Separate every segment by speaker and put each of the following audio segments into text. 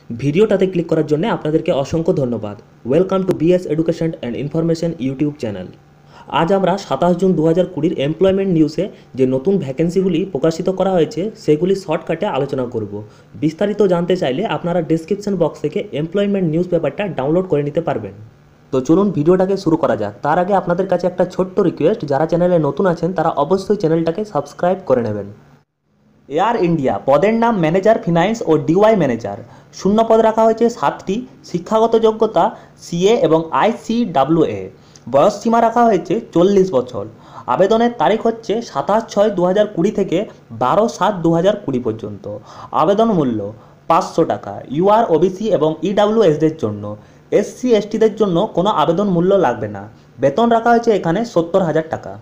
Speaker 1: ভিডিওটাতে ক্লিক করার জন্য আপনাদেরকে অসংখ্য ধন্যবাদ। Welcome to BS education and information YouTube channel. আজ আমরা 27 জুন 2020 এমপ্লয়মেন্ট নিউজে যে নতুন ভ্যাকেন্সিগুলি প্রকাশিত করা হয়েছে সেগুলি শর্টকাটে আলোচনা করব। বিস্তারিত জানতে চাইলে আপনারা ডেসক্রিপশন বক্স থেকে এমপ্লয়মেন্ট নিউজ পেপারটা ডাউনলোড করে নিতে পারবেন। তো চলুন ভিডিওটাকে শুরু করা যাক। তার আগে আপনাদের কাছে একটা ছোট্ট রিকোয়েস্ট, যারা চ্যানেলে নতুন আছেন তারা অবশ্যই চ্যানেলটাকে সাবস্ক্রাইব করে নেবেন। এয়ার ইন্ডিয়া পদের নাম ম্যানেজার ফিনান্স ও ডিওয়াই ম্যানেজার। শূন্য পদ রাখা হয়েছে 7টি। শিক্ষাগত যোগ্যতা সিএ এবং ICAA। বয়স সীমা রাখা হয়েছে 40 বছর। আবেদনের তারিখ হচ্ছে 27/6/2020 থেকে 12/7/2020 পর্যন্ত। আবেদন মূল্য 500 টাকা। UR OBC এবং EWSদের জন্য। SC STদের জন্য কোনো আবেদন মূল্য লাগবে না। বেতন রাখা হয়েছে এখানে 70,000 টাকা।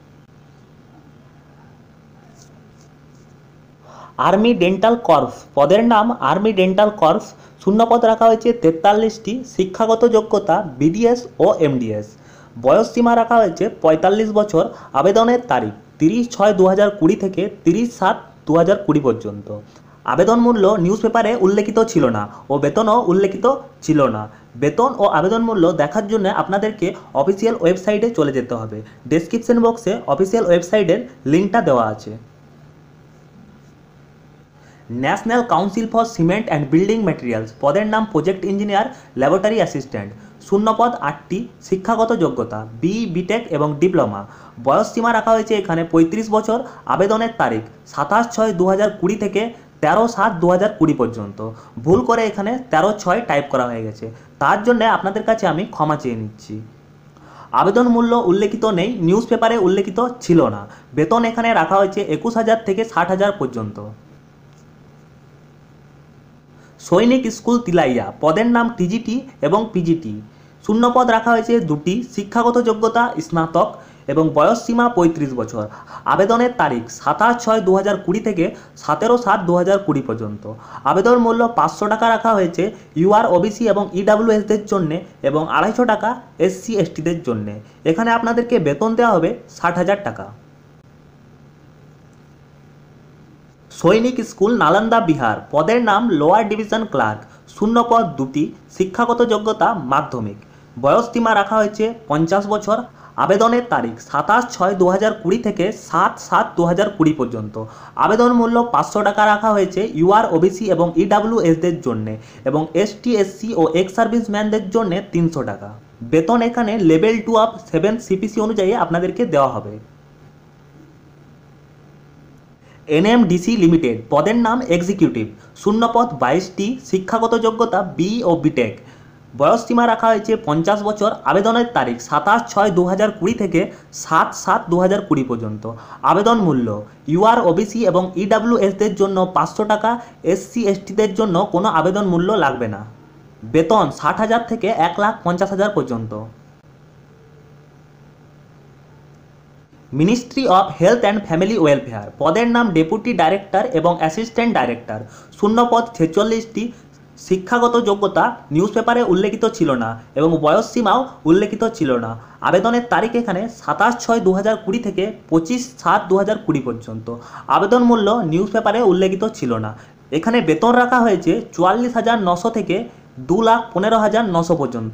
Speaker 1: আর্মি ডেন্টাল কর্পস পদের নাম আর্মি ডেন্টাল কর্পস। শূন্য পদ রাখা হয়েছে 43টি। শিক্ষাগত যোগ্যতা BDS ও MDS। বয়স সীমা রাখা হয়েছে 45 বছর। আবেদনের তারিখ 30/6/2020 থেকে 30/7/2020 পর্যন্ত। আবেদন মূল্য নিউজ পেপারে উল্লেখিত ছিল না ও বেতনও উল্লেখিত ছিল না। বেতন ও আবেদন মূল্য দেখার জন্য আপনাদেরকে অফিসিয়াল ওয়েবসাইটে চলে যেতে হবে। ডেসক্রিপশন বক্সে অফিসিয়াল ওয়েবসাইটের লিঙ্কটা দেওয়া আছে। National council for cement and building materials পদের নাম প্রজেক্ট ইঞ্জিনিয়ার ল্যাবরেটরি অ্যাসিস্ট্যান্ট। শূন্য পদ 8টি। শিক্ষাগত যোগ্যতা BE BTech এবং ডিপ্লোমা। বয়স সীমা রাখা হয়েছে এখানে 35 বছর। আবেদনের তারিখ 27/6/2020 থেকে 13/7/2020 পর্যন্ত। ভুল করে এখানে 13/6 টাইপ করা হয়ে গেছে, তার জন্য আপনাদের কাছে আমি ক্ষমা চেয়ে নিচ্ছি। আবেদন মূল্য উল্লেখিত নেই, নিউজ পেপারে উল্লেখিত ছিল না। বেতন এখানে রাখা হয়েছে 21,000 থেকে 60,000 পর্যন্ত। সৈনিক স্কুল তিলাইয়া পদের নাম TGT এবং PGT। শূন্য পদ রাখা হয়েছে 2টি। শিক্ষাগত যোগ্যতা স্নাতক এবং বয়স সীমা 35 বছর। আবেদনের তারিখ 27/6/2020 থেকে 17/7/2020 পর্যন্ত। আবেদন মূল্য 500 টাকা রাখা হয়েছে UR OBC এবং EWSদের জন্য এবং 250 টাকা SC STদের জন্য। এখানে আপনাদেরকে বেতন দেওয়া হবে 60,000 টাকা। সৈনিক স্কুল নালন্দা বিহার পদের নাম লোয়ার ডিভিশন ক্লার্ক। শূন্য পদ 2টি। শিক্ষাগত যোগ্যতা মাধ্যমিক। বয়স সীমা রাখা হয়েছে 50 বছর। আবেদনের তারিখ 27/6/2020 থেকে 7/7/2020 পর্যন্ত। আবেদন মূল্য 500 টাকা রাখা হয়েছে UR OBC এবং EWSদের জন্য এবং ST SC ও এক্স সার্ভিসম্যানদের জন্য 300 টাকা। বেতন এখানে লেভেল 2 অফ 7 CPC অনুযায়ী আপনাদেরকে দেওয়া হবে। NMDC লিমিটেড পদের নাম এক্সিকিউটিভ। শূন্য পদ 22টি। শিক্ষাগত যোগ্যতা BE ও BTech। বয়স সীমা রাখা হয়েছে 50 বছর। আবেদনের তারিখ 27/6/2020 থেকে 7/7/2020 পর্যন্ত। আবেদন মূল্য UR OBC এবং EWSদের জন্য 500 টাকা। SC STদের জন্য কোনো আবেদন মূল্য লাগবে না। বেতন 60,000 থেকে 1,50,000 পর্যন্ত। Ministry of health and family welfare পদের নাম ডেপুটি ডাইরেক্টর এবং অ্যাসিস্ট্যান্ট ডাইরেক্টর। শূন্য পদ 46টি। শিক্ষাগত যোগ্যতা নিউজ পেপারে উল্লেখিত ছিল না এবং বয়স সীমাও উল্লেখিত ছিল না। আবেদনের তারিখ এখানে 27/6/2020 থেকে 25/7/2020 পর্যন্ত। আবেদন মূল্য নিউজ পেপারে উল্লেখিত ছিল না। এখানে বেতন রাখা হয়েছে 44,900 থেকে 2,15,900 পর্যন্ত।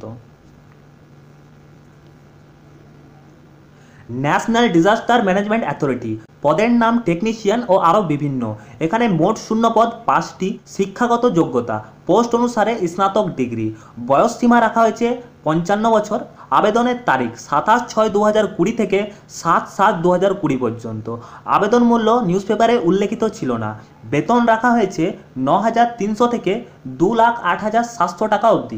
Speaker 1: ন্যাশনাল ডিজাস্টার ম্যানেজমেন্ট অ্যাথরিটি পদের নাম টেকনিশিয়ান ও আরও বিভিন্ন। এখানে মোট শূন্য পদ 5টি। শিক্ষাগত যোগ্যতা পোস্ট অনুসারে স্নাতক ডিগ্রি। বয়স সীমা রাখা হয়েছে 55 বছর। আবেদনের তারিখ 27/6/2020 থেকে 7/7/2020 পর্যন্ত। আবেদন মূল্য নিউজ পেপারে উল্লেখিত ছিল না। বেতন রাখা হয়েছে 9,300 থেকে 2,08,700 টাকা অবধি।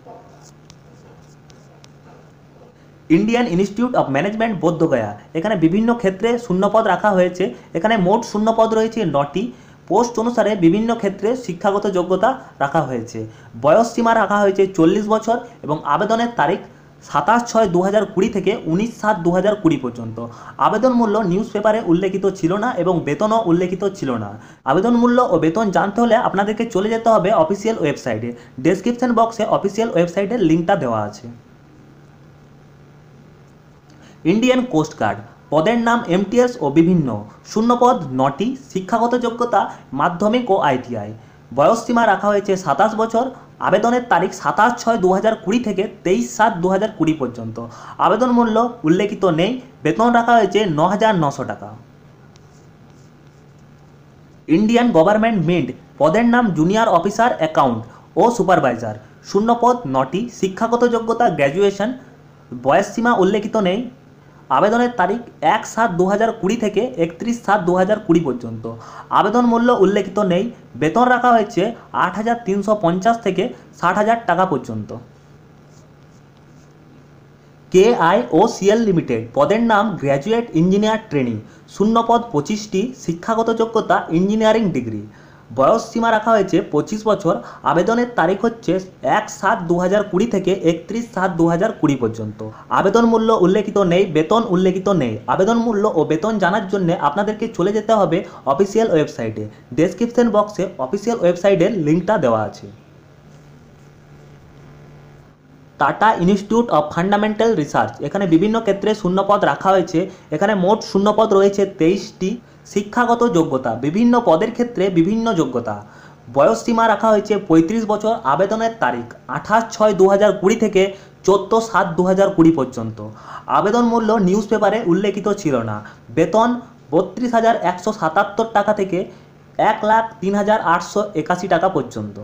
Speaker 1: Indian institute of management Bodhgaya. এখানে বিভিন্ন ক্ষেত্রে শূন্যপদ রাখা হয়েছে। এখানে মোট শূন্যপদ রয়েছে 9টি। পোস্ট অনুসারে বিভিন্ন ক্ষেত্রে শিক্ষাগত যোগ্যতা রাখা হয়েছে। বয়স সীমা রাখা হয়েছে 40 বছর এবং আবেদনের তারিখ 27/6/2020 থেকে 19/7/2020 পর্যন্ত। আবেদন মূল্য নিউজ পেপারে উল্লেখিত ছিল না এবং বেতনও উল্লেখিত ছিল না। আবেদন মূল্য ও বেতন জানতে হলে আপনাদেরকে চলে যেতে হবে অফিসিয়াল ওয়েবসাইটে। ডেসক্রিপশন বক্সে অফিসিয়াল ওয়েবসাইটের লিঙ্কটা দেওয়া আছে। ইন্ডিয়ান কোস্ট গার্ড পদের নাম MTS ও বিভিন্ন। শূন্য পদ 9টি। শিক্ষাগত যোগ্যতা মাধ্যমিক ও ITI। বয়সসীমা রাখা হয়েছে 27 বছর। আবেদনের তারিখ 27/6/2020 থেকে 23/7/2020 পর্যন্ত। আবেদন মূল্য উল্লেখিত নেই। বেতন রাখা হয়েছে 9,900 টাকা। ইন্ডিয়ান গভর্নমেন্ট মিন্ট পদের নাম জুনিয়র অফিসার অ্যাকাউন্ট ও সুপারভাইজার। শূন্যপদ 9টি। শিক্ষাগত যোগ্যতা গ্র্যাজুয়েশন। বয়সসীমা উল্লেখিত নেই। আবেদনের তারিখ 1/7/2020 থেকে 31/7/2020 পর্যন্ত। আবেদন মূল্য উল্লেখিত নেই। বেতন রাখা হয়েছে 8,350 থেকে 60,000 টাকা পর্যন্ত। KIOCL লিমিটেড পদের নাম গ্র্যাজুয়েট ইঞ্জিনিয়ার ট্রেনি। শূন্যপদ 25টি। শিক্ষাগত যোগ্যতা ইঞ্জিনিয়ারিং ডিগ্রি। বয়স সীমা রাখা হয়েছে 25 বছর। আবেদনের তারিখ হচ্ছে 1/7/2020 থেকে 31/7/2020 পর্যন্ত। আবেদন মূল্য উল্লেখিত নেই। বেতন উল্লেখিত নেই। আবেদন মূল্য ও বেতন জানার জন্য আপনাদেরকে চলে যেতে হবে অফিসিয়াল ওয়েবসাইটে। ডেসক্রিপশন বক্সে অফিসিয়াল ওয়েবসাইটের লিঙ্কটা দেওয়া আছে। Tata institute of fundamental research, এখানে বিভিন্ন ক্ষেত্রে শূন্যপদ রাখা হয়েছে। এখানে মোট শূন্যপদ রয়েছে 23টি। শিক্ষাগত যোগ্যতা বিভিন্ন পদের ক্ষেত্রে বিভিন্ন যোগ্যতা। বয়সসীমা রাখা হয়েছে 35 বছর। আবেদনের তারিখ 28/6/2020 থেকে 14/7/2020 পর্যন্ত। আবেদন মূল্য নিউজ পেপারে উল্লেখিত ছিল না। বেতন 32,177 টাকা থেকে 1,03,881 টাকা পর্যন্ত।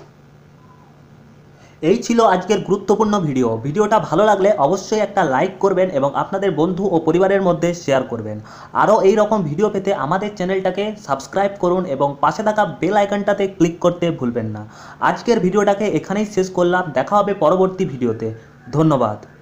Speaker 1: এই ছিল আজকের গুরুত্বপূর্ণ ভিডিওটা ভালো লাগলে অবশ্যই একটা লাইক করবেন এবং আপনাদের বন্ধু ও পরিবারের মধ্যে শেয়ার করবেন। আরও এই রকম ভিডিও পেতে আমাদের চ্যানেলটাকে সাবস্ক্রাইব করুন এবং পাশে থাকা বেল আইকনটাতে ক্লিক করতে ভুলবেন না। আজকের ভিডিওটাকে এখানেই শেষ করলাম। দেখা হবে পরবর্তী ভিডিওতে। ধন্যবাদ।